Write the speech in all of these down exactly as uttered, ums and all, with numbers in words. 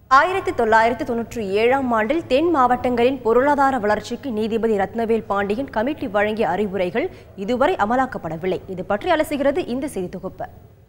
ஆயிரத்தி தொள்ளாயிரத்தி தொன்னூற்றி ஏழாம் ஆண்டில் தென் மாவட்டங்களின் பொருளாதார வளர்ச்சிக்கு நீதிபதி ரத்னவேல் பாண்டியன் கமிட்டி வழங்கிய அறிவுரைகள் இதுவரை அமலாக்கப்படவில்லை. இது பற்றி அலசுகிறது இந்த செய்தி தொகுப்பு.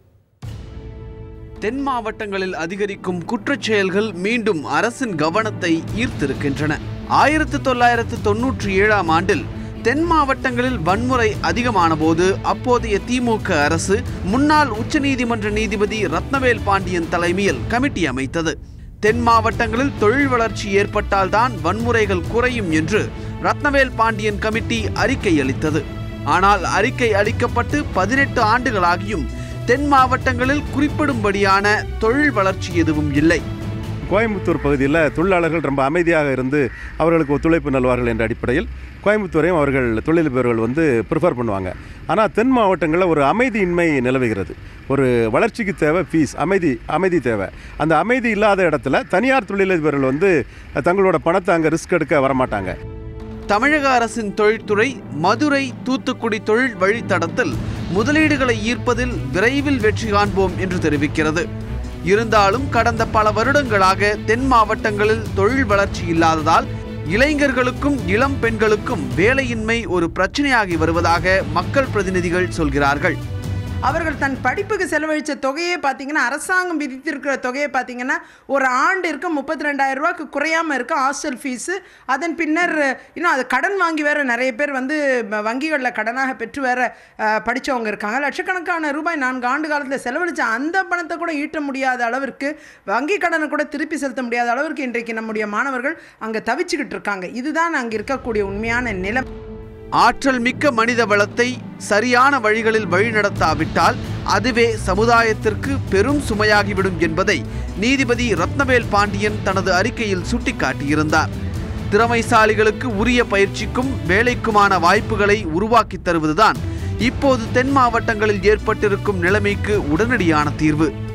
தென் மாவட்டங்களில் அதிகரிக்கும் குற்றச் செயல்கள் மீண்டும் அரசின் கவனத்தை ஈர்த்திருக்கின்றன. ஆயிரத்தி தொள்ளாயிரத்து தொன்னூற்றி ஏழாம் ஆண்டில் தென் மாவட்டங்களில் வன்முறை அதிகமான போது அப்போதைய திமுக அரசு முன்னாள் உச்சநீதிமன்ற நீதிபதி ரத்னவேல் பாண்டியன் தலைமையில் கமிட்டி அமைத்தது. தென் மாவட்டங்களில் தொழில் வளர்ச்சி ஏற்பட்டால்தான் வன்முறைகள் குறையும் என்று ரத்னவேல் பாண்டியன் கமிட்டி அறிக்கை அளித்தது. ஆனால் அறிக்கை அளிக்கப்பட்டு பதினெட்டு ஆண்டுகளாகியும் தென் மாவட்டங்களில் குறிப்பிடும்படியான தொழில் வளர்ச்சி எதுவும் இல்லை. கோயம்புத்தூர் பகுதியில் தொழிலாளர்கள் ரொம்ப அமைதியாக இருந்து அவர்களுக்கு ஒத்துழைப்பு நல்வார்கள் என்ற அடிப்படையில் கோயம்புத்தூரையும் அவர்கள் தொழிலதிபர்கள் வந்து ப்ரிஃபர் பண்ணுவாங்க. ஆனால் தென் மாவட்டங்களில் ஒரு அமைதியின்மை நிலவுகிறது. ஒரு வளர்ச்சிக்கு தேவை பீஸ், அமைதி அமைதி தேவை. அந்த அமைதி இல்லாத இடத்துல தனியார் தொழிலதிபர்கள் வந்து தங்களோட பணத்தை அங்கே ரிஸ்க் எடுக்க வரமாட்டாங்க. தமிழக அரசின் தொழில்துறை மதுரை தூத்துக்குடி தொழில் வழித்தடத்தில் முதலீடுகளை ஈர்ப்பதில் விரைவில் வெற்றி காண்போம் என்று தெரிவிக்கிறது. இருந்தாலும் கடந்த பல வருடங்களாக தென் மாவட்டங்களில் தொழில் வளர்ச்சி இல்லாததால் இளைஞர்களுக்கும் இளம் பெண்களுக்கும் வேலையின்மை ஒரு பிரச்சனையாகி வருவதாக மக்கள் பிரதிநிதிகள் சொல்கிறார்கள். அவர்கள் தன் படிப்புக்கு செலவழித்த தொகையை பார்த்தீங்கன்னா அரசாங்கம் விதித்திருக்கிற தொகையை பார்த்தீங்கன்னா ஒரு ஆண்டிற்கு முப்பத்தி ரெண்டாயிரம் ரூபாய்க்கு குறையாமல் இருக்க ஹாஸ்டல் ஃபீஸு. அதன் பின்னர் இன்னும் அது கடன் வாங்கி வேறு நிறைய பேர் வந்து வங்கிகளில் கடனாக பெற்று வேறு படித்தவங்க இருக்காங்க. லட்சக்கணக்கான ரூபாய் நான்கு ஆண்டு காலத்தில் செலவழித்த அந்த பணத்தை கூட ஈட்ட முடியாத அளவிற்கு, வங்கி கடனை கூட திருப்பி செலுத்த முடியாத அளவிற்கு இன்றைக்கு நம்முடைய மாணவர்கள் அங்கே தவிச்சுக்கிட்டு இருக்காங்க. இதுதான் அங்கே இருக்கக்கூடிய உண்மையான நிலை. ஆற்றல் மிக்க மனித வளத்தை சரியான வழிகளில் வழிநடத்தாவிட்டால் அதுவே சமுதாயத்திற்கு பெரும் சுமையாகிவிடும் என்பதை நீதிபதி ரத்னவேல் பாண்டியன் தனது அறிக்கையில் சுட்டிக்காட்டியிருந்தார். திறமைசாலிகளுக்கு உரிய பயிற்சிக்கும் வேலைக்குமான வாய்ப்புகளை உருவாக்கி தருவதுதான் இப்போது தென் மாவட்டங்களில் ஏற்பட்டிருக்கும் நிலைமைக்கு உடனடியான தீர்வு.